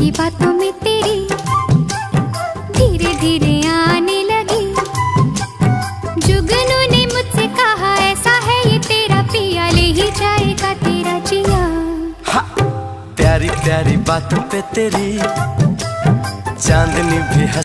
मीठी बातों में तेरी धीरे धीरे आने लगी। जुगनू ने मुझसे कहा ऐसा है ये तेरा पिया, ले ही जाएगा तेरा जिया। प्यारी प्यारी बातों पे तेरी चांदनी भी